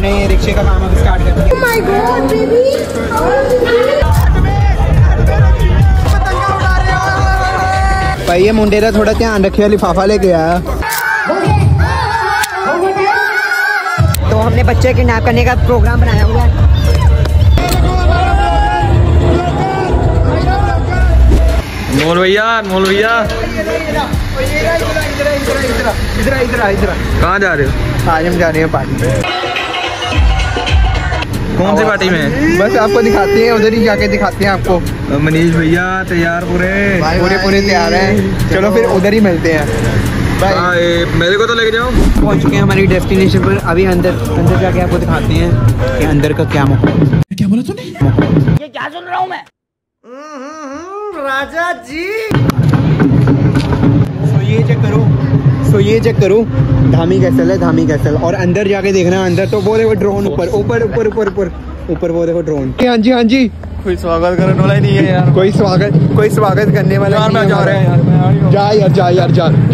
हमने रिक्शे का काम अब स्टार्ट कर दिया। Oh my God, baby! भाई ये मुंडे का थोड़ा ध्यान रखिए, लिफाफा लेके आया। तो हमने बच्चे किडनैप करने का प्रोग्राम बनाया हुआ है। मोल भैया, मोल भैया इधर कहाँ जा रहे हो? आज हम जा रहे हैं पार्टी। कौन सी पार्टी में? बस आपको दिखाते हैं, उधर ही जाके दिखाते हैं आपको। मनीष भैया तैयार पूरे तैयार हैं। चलो फिर उधर ही मिलते हैं। मेरे को तो लेके जाओ। पहुंच चुके हैं हमारी डेस्टिनेशन पर। अभी अंदर जाके आपको दिखाते हैं कि अंदर का क्या माहौल। क्या बोला तूने? ये क्या सुन रहा हूँ मैं? राजा जी। सो ये चेक करो धामी कैसल है, धामी कैसल। और अंदर जाके देखना, अंदर तो वो देखो ड्रोन ऊपर वो देखो ड्रोन। हाँ जी कोई स्वागत करने वाला ही नहीं है यार। कोई स्वागत करने वाला नहीं है। जा रहे हैं यार।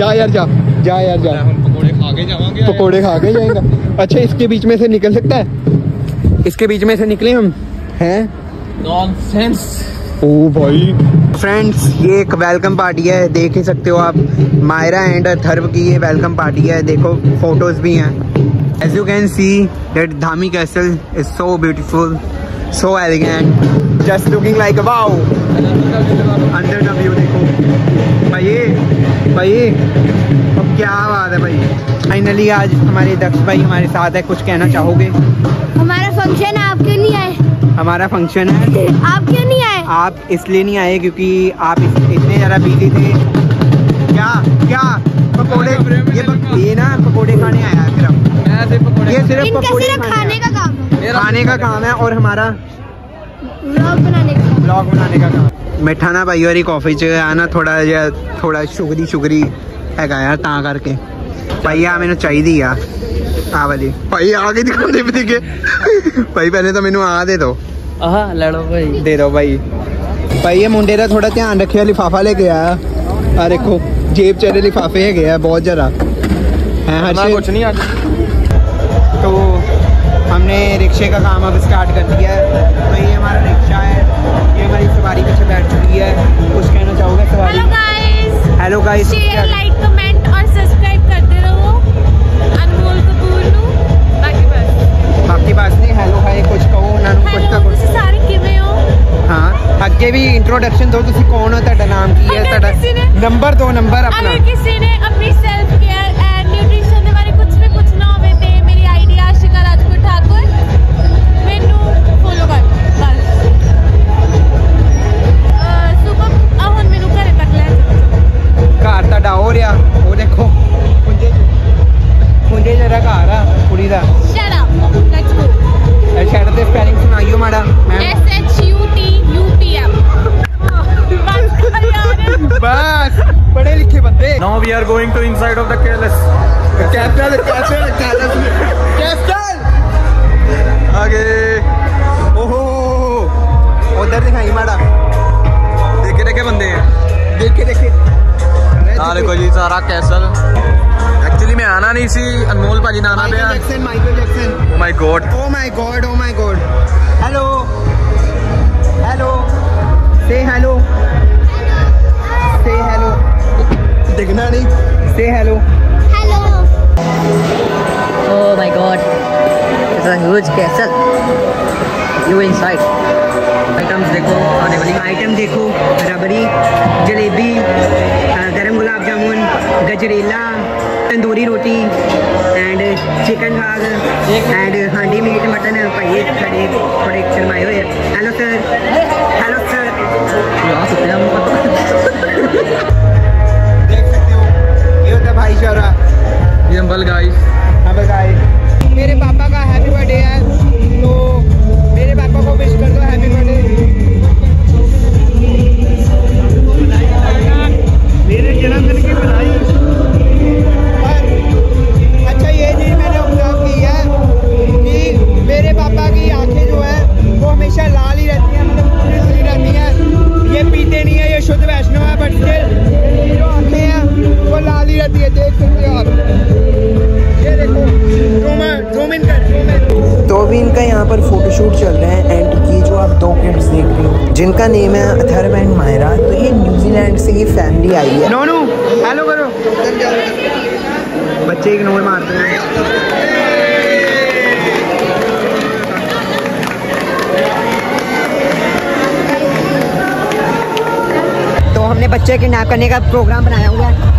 जा। हम पकोड़े खा के जाएंगे। पकोड़े खा के जाएंगे। अच्छा इसके बीच में से निकल सकता है? इसके बीच में से निकले हम हैं? नॉनसेंस। ओ भाई फ्रेंड्स, ये एक वेलकम पार्टी है, देख ही सकते हो आप। मायरा एंड थर्व की ये वेलकम पार्टी है। देखो फोटोज भी हैं। As you can see that Dhami castle is so beautiful, so elegant, just looking like wow. अंदर का व्यू देखो भाई। अब क्या बात है भाई। फाइनली आज हमारे दक्ष भाई हमारे साथ है। कुछ कहना चाहोगे? हमारा फंक्शन है, आप क्यों नहीं आए? हमारा फंक्शन है, आप क्यों नहीं आए? आप इसलिए नहीं आए क्योंकि आप इतने ज़्यादा बिजी थे। क्या पकोड़े? ये ना पकोड़े खाने आया है सिर्फ। ये सिर्फ पकोड़े खाने का काम है और हमारा व्लॉग बनाने का काम। बैठा ना भाई और एक ऑफिस च आना थोड़ा शुगरी हैगा यार, ता करके भाई आ मैनू चाहिए आ वाली भाई आगे दिखाते दिखे भाई। पहले तो मैनू आ दे दो। ले लो भाई। दे दो भाई ये मुंडे का थोड़ा ध्यान रखिए, लिफाफा लेके आया। देखो जेब चेरे लिफाफे है गया बहुत ज़्यादा है। कुछ नहीं आज। तो हमने रिक्शे का काम अब स्टार्ट कर दिया है। भाई ये हमारा रिक्शा है, ये हमारी सवारी पीछे बैठ चुकी है। कुछ कहना चाहोगे सवारी? Hello guys, share, like, comment और सब्सक्राइब करते रहो अनमोल कपूर नू। बाकी बात नहीं। हेलो हाय कुछ कहो ना, कुछ सारे किਵੇਂ हो? हाँ अगे भी इंट्रोडक्शन दो। तुसी कौन हो, ਤੁਹਾਡਾ नाम की है, ਤੁਹਾਡਾ नंबर दो, नंबर अपना। अगर किसी ने अपनी सेल्फ केयर एंड न्यूट्रिशन के बारे कुछ भी पूछना होवे ते मेरी आईडी आशिका राजपूत ठाकुर, मेनू फॉलो कर बस। सुबह हुन मेनू घरे तक ले घर ਤੁਹਾਡਾ हो रहा। वो देखो मुंडे जरा घर आ कुड़ी दा। Shut up, let's go. Shut दे स्पेलिंग सुनाइयो माड़ा मैम। SHUTUPM। बस पढ़े लिखे बंदे। Now we are going to inside of the castle. आगे ओहो उधर दिखाई माड़ा। देखे बंदे हैं। देखे देखो जी सारा कैसल। एक्चुअली मैं आना नहीं सी, अनमोल भाजी ने आना पे। Michael Jackson. My God. Oh my God. Hello से हेलो दिखना नहीं। से hello. Oh my God, it's a huge castle. You inside. Items देखो, आने वाली आइटम देखो। रबड़ी, जलेबी, गरम गुलाब जामुन, गजरेला, तंदूरी रोटी एंड चिकन भाग एंड हांडी मीट मटन। भाई खड़े थोड़े शर्माए हुए। Hello sir. देख सकते हो ये होता भाईचारा। ये अम्बल गाइस। मेरे पापा का हैप्पी बर्थडे है, तो मेरे पापा को विश कर दो हैप्पी बर्थडे। मेरे जन्मदिन की बधाई। अच्छा ये चीज़ मैंने ऑब्जर्व की है कि मेरे पापा की आंखें जो है वो हमेशा लाल ही रहती हैं, मतलब खुली रहती हैं। ये पीते नहीं है, ये शुद्ध वैष्णव है, बट स्टिल जो आंखें हैं वो लाल ही रहती है। देख सकते हो आप, ये देखो अभी इनका यहाँ पर फोटोशूट चल रहा है। एंड ये जो आप दो किड्स देख रहे हो जिनका नेम है अथर्व एंड मायरा, तो ये न्यूजीलैंड से ये फैमिली आई है। नोनू हेलो करो, बच्चे इग्नोर मारते हैं। तो हमने बच्चे किडनैप करने का प्रोग्राम बनाया हुआ है।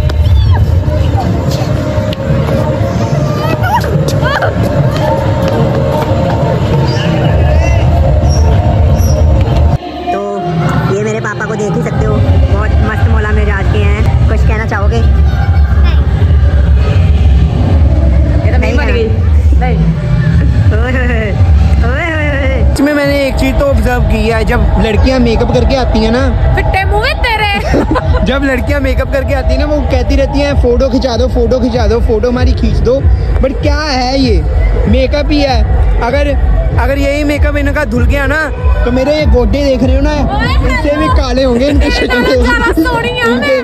तो ये मेरे पापा को देख ही सकते हो, बहुत मस्त मौला में राज के हैं। कुछ कहना चाहोगे? ये तो नहीं बन गई। नहीं। इसमें मैंने एक चीज तो ऑब्जर्व की है, जब लड़कियां मेकअप करके आती हैं ना, फिट्टे मुंह में तेरे जब लड़कियां मेकअप करके आती हैं ना, वो कहती रहती हैं फोटो खिंचा दो, फोटो खिंचा दो, फोटो हमारी खींच दो। बट क्या है ये, मेकअप ही है। अगर यही मेकअप इनका धुल गया ना, तो मेरे ये गोड्डे देख रहे हो ना, इससे भी काले होंगे इनके शक्ल।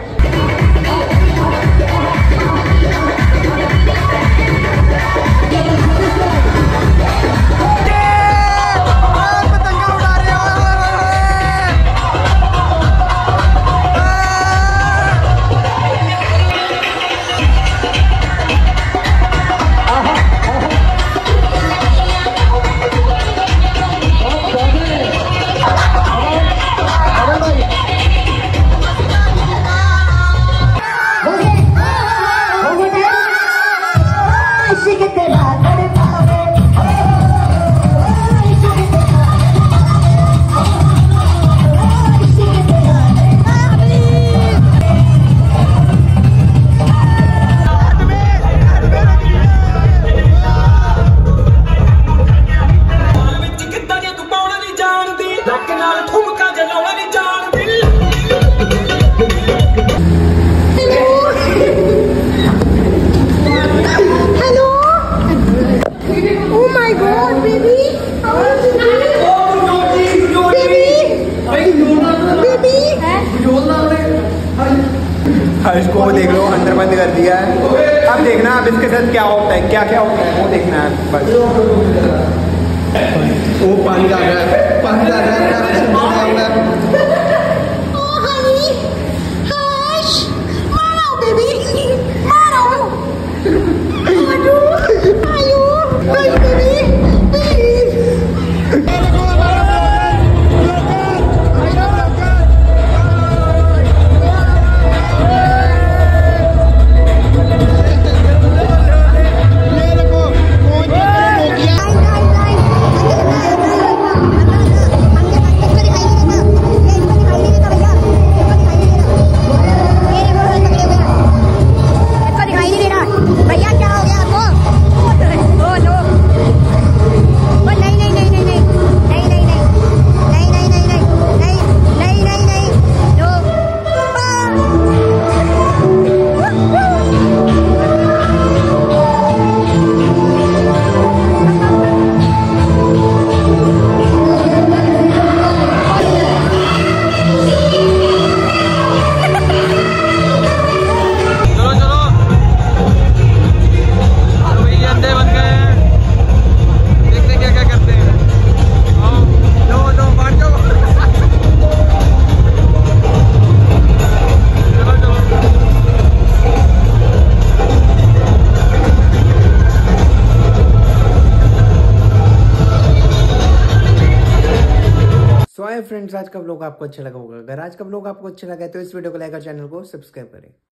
इसको देख लो, अंदर बंद कर दिया है। अब देखना अब इसके साथ क्या होता है, क्या क्या होता है वो देखना है बस। वो पानी डाल रहा है, पानी डाल रहा है। फ्रेंड्स, आज का व्लॉग आपको अच्छा लगा होगा। अगर आज का व्लॉग आपको अच्छा लगा है तो इस वीडियो को लाइक और चैनल को सब्सक्राइब करें।